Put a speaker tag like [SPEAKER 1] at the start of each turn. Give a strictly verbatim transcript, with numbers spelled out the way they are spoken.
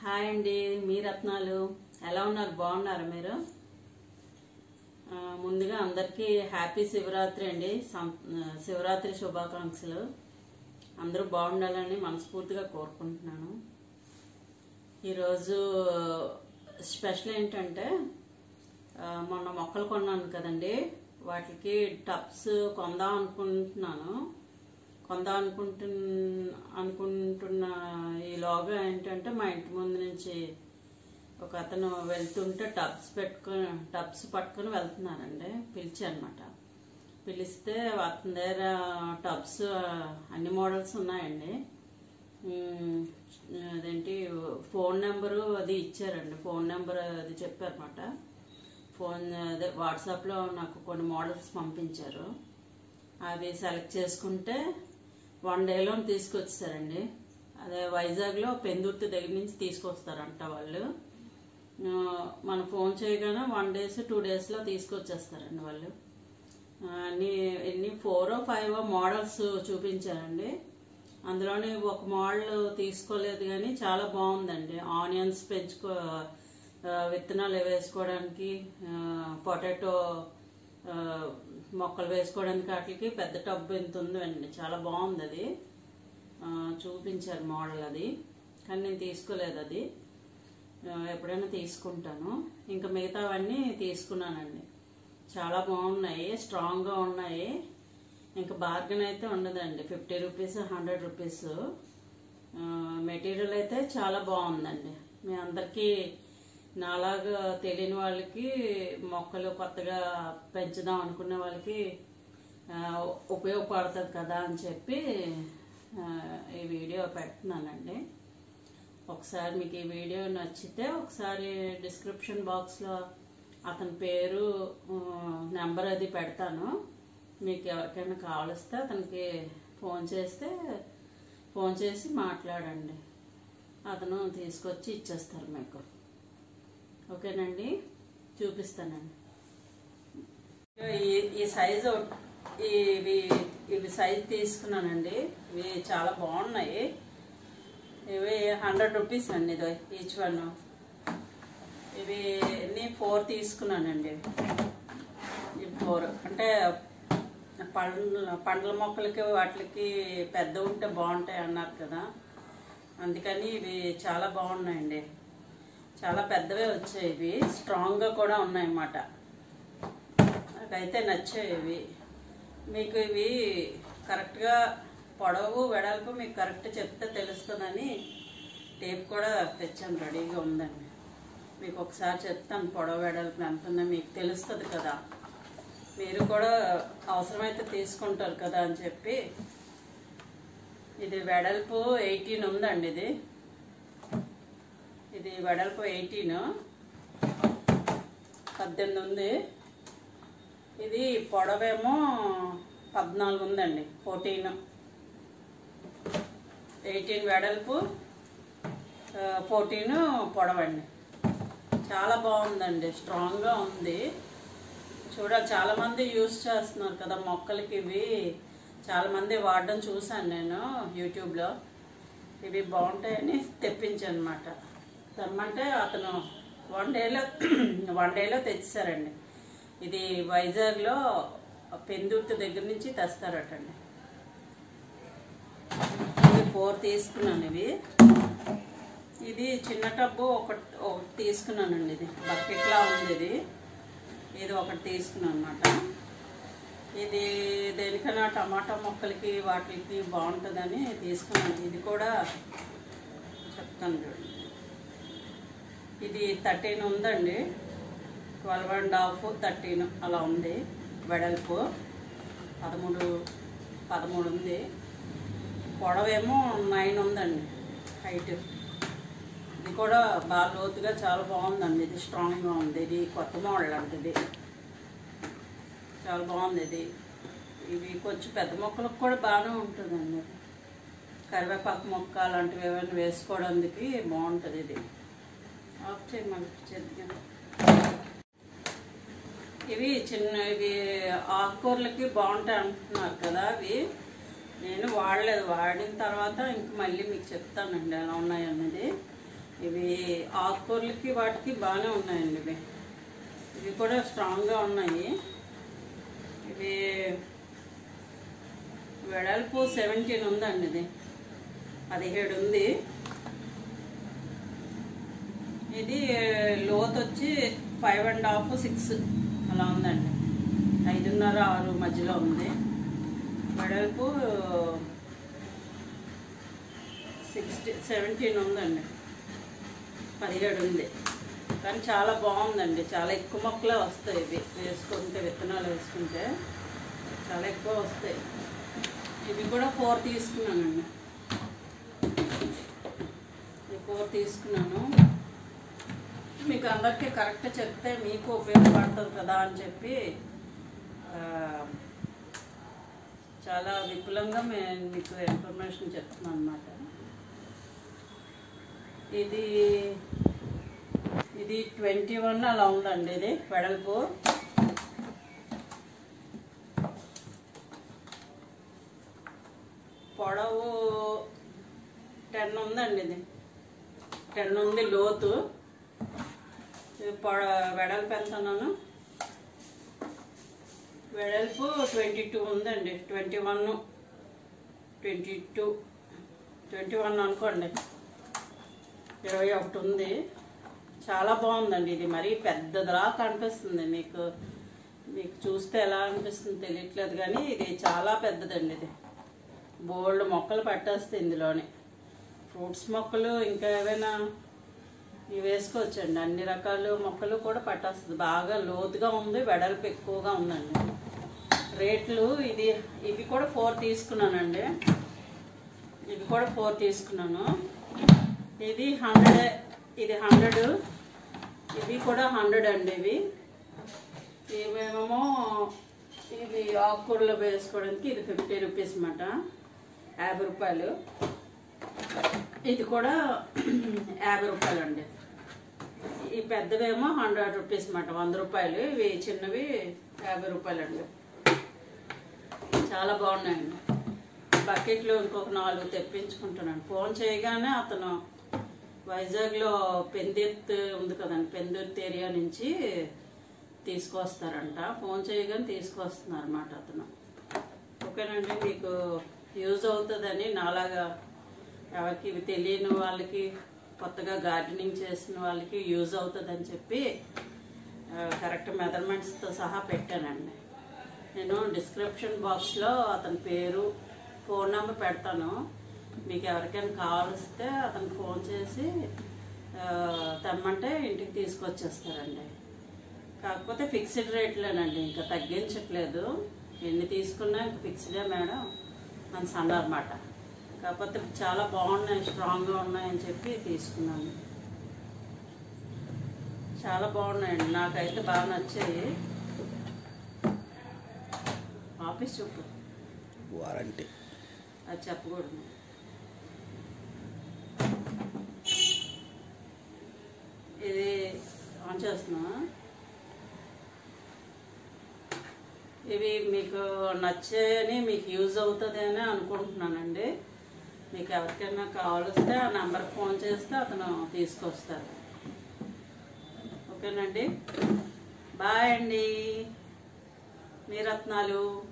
[SPEAKER 1] Hi అండి, మీ రత్నాలు ఎలా ఉన్నారు? బాగున్నారు మీరు? ముందుగా అందరికీ హ్యాపీ శివరాత్రి అండి. శివరాత్రి శుభాకాంక్షలు. అందరూ బాగుండాలని మనస్ఫూర్తిగా కోరుకుంటున్నాను. ఈరోజు స్పెషల్ ఏంటంటే మొన్న మొక్కలు కొన్నాను కదండి, వాటికి టబ్స్ కొందాం అనుకుంటున్నాను కొందాం అనుకుంటు అనుకుంటున్న ఈలోగా ఏంటంటే మా ఇంటి ముందు నుంచి ఒక అతను వెళ్తుంటే టబ్స్ పెట్టుకొని టబ్స్ పట్టుకొని వెళ్తున్నారండి. పిలిచి అనమాట పిలిస్తే అతని దగ్గర టబ్స్ అన్ని మోడల్స్ ఉన్నాయండి. అదేంటి ఫోన్ నెంబరు అది ఇచ్చారండి. ఫోన్ నెంబర్ అది చెప్పారన్నమాట. ఫోన్ అదే వాట్సాప్లో నాకు కొన్ని మోడల్స్ పంపించారు. అవి సెలెక్ట్ చేసుకుంటే వన్ డేలో తీసుకొచ్చేసారండి. అదే వైజాగ్లో పెందుర్తి దగ్గర నుంచి తీసుకొస్తారంట వాళ్ళు. మనం ఫోన్ చేయగానే వన్ డేస్ టూ డేస్లో తీసుకొచ్చేస్తారండి వాళ్ళు. అన్ని ఎన్ని ఫోర్ ఫైవ్ మోడల్స్ చూపించారండి. అందులోని ఒక మోడల్ తీసుకోలేదు కానీ చాలా బాగుందండి. ఆనియన్స్ పెంచుకో విత్తనాలు వేసుకోవడానికి, పొటాటో మొక్కలు వేసుకోవడానికి వాటికి పెద్ద టబ్ ఎంత ఉందండి. చాలా బాగుంది. అది చూపించారు మోడల్. అది కానీ నేను తీసుకోలేదు. అది ఎప్పుడైనా తీసుకుంటాను. ఇంకా మిగతావన్నీ తీసుకున్నానండి. చాలా బాగున్నాయి, స్ట్రాంగ్గా ఉన్నాయి. ఇంకా బార్గెన్ అయితే ఉండదండి. Fifty rupees hundred rupees material అయితే చాలా బాగుందండి. మీ అందరికీ నాలాగా తెలియని వాళ్ళకి, మొక్కలు కొత్తగా పెంచుదాం అనుకునే వాళ్ళకి ఉపయోగపడుతుంది కదా అని చెప్పి ఈ వీడియో పెడుతున్నానండి. ఒకసారి మీకు ఈ వీడియో నచ్చితే ఒకసారి డిస్క్రిప్షన్ బాక్స్లో అతని పేరు, నెంబర్ అది పెడతాను. మీకు ఎవరికైనా కావలిస్తే అతనికి ఫోన్ చేస్తే ఫోన్ చేసి మాట్లాడండి. అతను తీసుకొచ్చి ఇచ్చేస్తారు మీకు. ఓకేనండి, చూపిస్తానండి. ఈ ఈ సైజు ఇవి ఇవి సైజు తీసుకున్నానండి. ఇవి చాలా బాగున్నాయి. ఇవి హండ్రెడ్ రూపీస్ అండి. ఇది ఈచ్ వన్. ఇవి నేను ఫోర్ తీసుకున్నానండి. ఇవి ఫోర్ అంటే పండ్ల పండ్ల మొక్కలకి వాటికి పెద్ద ఉంటే బాగుంటాయి అన్నారు కదా, అందుకని ఇవి చాలా బాగున్నాయండి. చాలా పెద్దవే వచ్చాయి. ఇవి స్ట్రాంగ్గా కూడా ఉన్నాయన్నమాట. నాకైతే నచ్చాయి ఇవి. మీకు ఇవి కరెక్ట్గా పొడవు వెడల్పు మీకు కరెక్ట్ చెప్తే తెలుస్తుందని టేప్ కూడా తెచ్చాను, రెడీగా ఉందండి. మీకు ఒకసారి చెప్తాను పొడవు వెడల్పు ఎంత ఉందో మీకు తెలుస్తుంది కదా. మీరు కూడా అవసరమైతే తీసుకుంటారు కదా అని చెప్పి. ఇది వెడల్పు ఎయిటీన్ ఉందండి. ఇది ఇది వెడల్పు ఎయిటీన్ పద్దెనిమిది ఉంది. ఇది పొడవేమో పద్నాలుగు ఉందండి. ఫోర్టీన్ ఎయిటీన్ వెడల్పు, ఫోర్టీన్ పొడవండి. చాలా బాగుందండి, స్ట్రాంగ్గా ఉంది. చూడాలి, చాలామంది యూజ్ చేస్తున్నారు కదా మొక్కలకి. ఇవి చాలామంది వాడడం చూశాను నేను యూట్యూబ్లో. ఇవి బాగుంటాయని తెప్పించాను అనమాట. తెమ్మంటే అతను వన్ డేలో వన్ డేలో తెచ్చారండి. ఇది వైజాగ్లో పెందుర్తి దగ్గర నుంచి తెస్తారటండి. ఇది ఫోర్ తీసుకున్నాను. ఇవి ఇది చిన్న టబ్బు ఒకటి ఒకటి తీసుకున్నానండి. ఇది బకెట్లా ఉంది. ఇది ఇది ఒకటి తీసుకున్నాను అనమాట. ఇది దేనికైనా టమాటా మొక్కలకి వాటికి బాగుంటుందని తీసుకున్నాను. ఇది కూడా చెప్తాను చూడండి. ఇది థర్టీన్ ఉందండి. ట్వెల్వ్ అండ్ హాఫ్ థర్టీన్ అలా ఉంది. వెడల్పు పదమూడు పదమూడు ఉంది. పొడవేమో నైన్ ఉందండి హైట్. ఇది కూడా బాగా లోతుగా చాలా బాగుందండి. ఇది స్ట్రాంగ్గా ఉంది. ఇది కొత్త మోడల్ అంటే ఇది చాలా బాగుంది. ఇది ఇవి కొంచెం పెద్ద మొక్కలకు కూడా బాగానే ఉంటుందండి. కరివేపాకు మొక్క అలాంటివి ఏమైనా వేసుకోవడానికి బాగుంటుంది. ఇది ఆఫ్ చేయమని. ఇవి చిన్న ఇవి ఆకుకూరలకి బాగుంటాయి అంటున్నారు కదా. అవి నేను వాడలేదు. వాడిన తర్వాత ఇంక మళ్ళీ మీకు చెప్తానండి ఎలా ఉన్నాయి అన్నది. ఇవి ఆకుకూరలకి వాటికి బాగానే ఉన్నాయండి. ఇవి ఇవి కూడా స్ట్రాంగ్గా ఉన్నాయి. ఇవి వెడల్పు సెవెంటీన్ ఉందండి, ఇది పదిహేడు ఉంది. ఇది లోత్ వచ్చి ఫైవ్ అండ్ హాఫ్ సిక్స్ అలా ఉందండి, ఐదున్నర ఆరు మధ్యలో ఉంది. వెడల్పు సిక్స్టీ సెవెంటీన్ ఉందండి, పదిహేడు ఉంది. కానీ చాలా బాగుందండి, చాలా ఎక్కువ మొక్కలే వస్తాయి ఇవి వేసుకుంటే, విత్తనాలు వేసుకుంటే చాలా ఎక్కువ వస్తాయి. ఇవి కూడా ఫోర్ తీసుకున్నానండి, ఇది ఫోర్ తీసుకున్నాను. మీకు అందరికీ కరెక్ట్ చెప్తే మీకు ఉపయోగపడుతుంది కదా అని చెప్పి చాలా విపులంగా నేను మీకు ఇన్ఫర్మేషన్ చెప్తున్నాను అన్నమాట. ఇది ఇది ట్వంటీ వన్ అలా ఉందండి, ఇది వెడల్పు. పొడవు టెన్ ఉందండి, ఇది టెన్ ఉంది లోతు. పొడ వెడల్పు ఎంతన్నాను, వెడల్పు ట్వంటీ టూ ఉందండి, twenty one twenty two twenty one అనుకోండి, ఇరవై ఒకటి ఉంది. చాలా బాగుందండి, ఇది మరీ పెద్దదిలా కనిపిస్తుంది. మీకు మీకు చూస్తే ఎలా అనిపిస్తుంది తెలియట్లేదు, కానీ ఇది చాలా పెద్దదండి. ఇది బోల్డ్ మొక్కలు పట్టేస్తాయి ఇందులోని. ఫ్రూట్స్ మొక్కలు ఇంకా ఏవైనా ఇవి వేసుకోవచ్చండి, అన్ని రకాల మొక్కలు కూడా పట్టేస్తుంది. బాగా లోతుగా ఉంది, వెడల్పు ఎక్కువగా ఉందండి. రేట్లు ఇది ఇవి కూడా ఫోర్ తీసుకున్నానండి, ఇవి కూడా ఫోర్ తీసుకున్నాను. ఇది హండ్రెడ్, ఇది హండ్రెడ్, ఇవి కూడా హండ్రెడ్ అండి. ఇవి ఇవేమో ఇది ఆకుకూరలో వేసుకోవడానికి ఇది ఫిఫ్టీ రూపీస్ అన్నమాట, యాభై రూపాయలు. ఇది కూడా యాభై రూపాయలు అండి. ఈ పెద్దవేమో హండ్రెడ్ రూపీస్ అన్నమాట, వంద రూపాయలు. ఇవి చిన్నవి యాభై రూపాయలు అండి. చాలా బాగున్నాయండి. బకెట్లో ఇంకొక నాలుగు తెప్పించుకుంటున్నాను. ఫోన్ చేయగానే అతను వైజాగ్లో పెందుర్తి ఉంది కదండి, పెందుర్తి ఏరియా నుంచి తీసుకొస్తారంట. ఫోన్ చేయగానే తీసుకొస్తున్నారు అన్నమాట అతను. ఓకేనండి, మీకు యూజ్ అవుతుందని, నాలాగా ఎవరికి ఇవి తెలియని వాళ్ళకి, కొత్తగా గార్డెనింగ్ చేసిన వాళ్ళకి యూజ్ అవుతుందని చెప్పి కరెక్ట్ మెజర్మెంట్స్తో సహా పెట్టానండి. నేను డిస్క్రిప్షన్ బాక్స్లో అతని పేరు, ఫోన్ నెంబర్ పెడతాను. మీకు ఎవరికైనా కావలిస్తే అతనికి ఫోన్ చేసి తెమ్మంటే ఇంటికి తీసుకొచ్చేస్తారండి. కాకపోతే ఫిక్స్డ్ రేట్లేనండి, ఇంకా తగ్గించట్లేదు. ఎన్ని తీసుకున్నా ఇంకా ఫిక్స్డే మేడం అని అన్నమాట. కాకపోతే చాలా బాగున్నాయి, స్ట్రాంగ్గా ఉన్నాయని చెప్పి తీసుకున్నాను. చాలా బాగున్నాయండి, నాకైతే బాగా నచ్చాయి. ఆఫీస్ చెప్పు,
[SPEAKER 2] వారంటీ
[SPEAKER 1] అది చెప్పకూడదు. ఇది ఆన్ చేస్తున్నా. ఇవి మీకు నచ్చాయని, మీకు యూజ్ అవుతుంది అని అనుకుంటున్నానండి. మీకు ఎవరికైనా కావాల్స్తే ఆ నెంబర్ ఫోన్ చేస్తే అతను తీసుకొస్తారు. ఓకేనండి, బాయ్ అండి, మీ రత్నాలు.